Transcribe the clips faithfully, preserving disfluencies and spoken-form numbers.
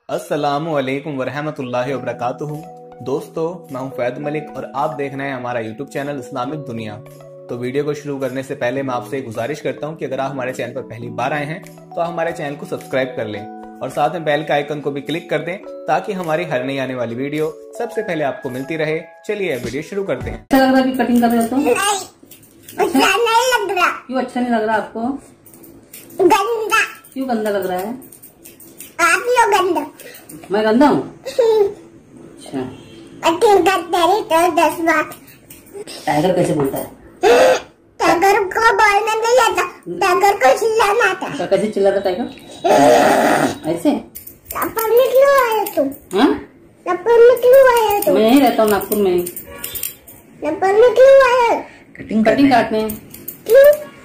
अस्सलामु अलैकुम वरहमतुल्लाहि वबरकातुहू। दोस्तों, मैं हूं फैद मलिक और आप देख रहे हैं हमारा यूट्यूब चैनल इस्लामिक दुनिया। तो वीडियो को शुरू करने से पहले मैं आपसे एक गुजारिश करता हूं कि अगर आप हमारे चैनल पर पहली बार आए हैं तो आप हमारे चैनल को सब्सक्राइब कर लें और साथ में बेल का आइकन को भी क्लिक कर दें ताकि हमारी हर नई आने वाली वीडियो सबसे पहले आपको मिलती रहे। चलिए वीडियो शुरू करते हैं। अच्छा लग रहा है कटिंग कर रहे हो तो? नहीं, अच्छा नहीं लग रहा। क्यों अच्छा नहीं लग रहा आपको? गंदा। क्यों गंदा लग रहा है? आप लोग गंदा। मैं गंदा हूँ? अच्छा। कटिंग करते रही तो दस बार। टाइगर कैसे बोलता है? टाइगर को बोलना नहीं आता, टाइगर को चिल्लाना आता। तो कैसे चिल्लाता टाइगर? ऐसे? नागपुर में क्यों आए तुम? हाँ? नागपुर में क्यों आए तुम? मैं यहीं रहता हूँ नागपुर में। नागपुर में क्यों आए? कटिंग कटिंग काटने। क्यों?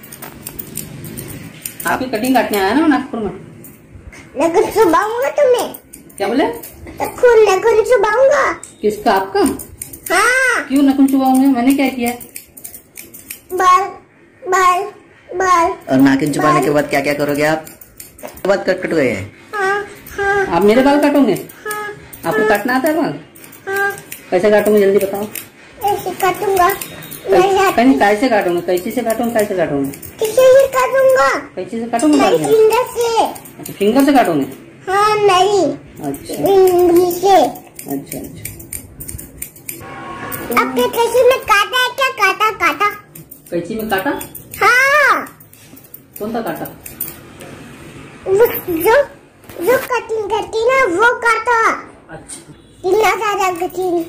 आपकी कटिंग काटने आया ना नागपुर में। नखून चुबाऊंगा तुम्हें। क्या बोले? नखून नखून चुबाऊंगा। किसका? आपका? हाँ। क्यों नखून चुबाऊंगे? मैंने क्या किया? बाल बाल बाल। और नाखून चुबाने के बाद क्या क्या करोगे आप? के बाद कट कट गए हैं। हाँ हाँ आप मेरे बाल काटोगे? हाँ। आपको काटना आता है बाल? हाँ। कैसे काटोगे जल्दी बताओ। ऐसे काटूंगा। कहीं कैसे काटोगे? कैंची से काटोगे? कैसे काटोगे? किसी से काटूंगा। कैंची से काटोगे बाल? नहीं, फिंगर से। अच्छा, फिंगर से काटोगे? हाँ नहीं, अच्छा उंगली से। अच्छा अच्छा। आपके कैंची में काटा है क्या? काटा काटा। कैंची में काटा? हाँ। कौन सा काटा? वो जो जो कटिंग करती ना वो काटा। अच्छा। कितना ज्यादा कटिंग?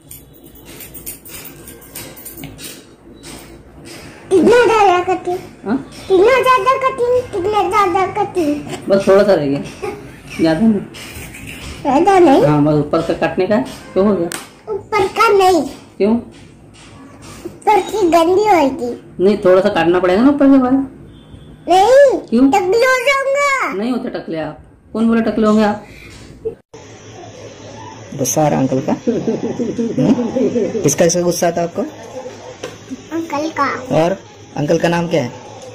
कितना ज्यादा कटिंग? हाँ? कितना ज्यादा कटिंग? कितना ज्यादा कटिंग? बस थोड़ा सा रह गया, ज्यादा नहीं। ज्यादा नहीं? हाँ, बस ऊपर का काटने का है। क्यों हो गया? ऊपर का नहीं, क्यों? ऊपर की गंदी होगी। नहीं, थोड़ा सा काटना पड़ेगा ना ऊपर के बाल। नहीं, क्यों? टकले हो जाऊंगा। नहीं होते टकले आप। कौन बोले टकले होंगे आप? गुस्सा आ रहा अंकल का? किसका इसका गुस्सा आता आपको? अंकल का। और अंकल का नाम क्या है?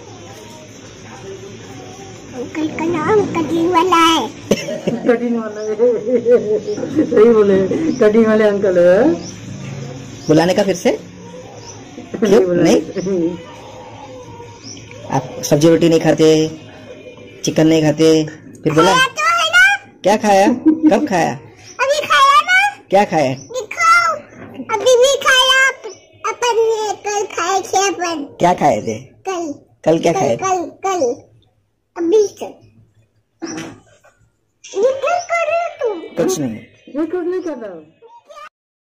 अंकल का नाम कटिंग वाला है। कटिंग वाला है। सही बोले, कटिंग वाले अंकल है। बुलाने का फिर से? क्यों नहीं? आप सब्जी रोटी नहीं खाते, चिकन नहीं खाते, फिर बोला तो है ना? क्या खाया? कब खाया? अभी खाया ना? क्या खाया? दिखाओ। अभी भी खाया। अपन ने कल खाए थे अपन। क्या खाए थे? कल। कल क्या कल खाए? कल कल। अभी से। ये क्या कर रहे हो तुम? कुछ नहीं। ये कुछ नहीं कर रहा हूँ।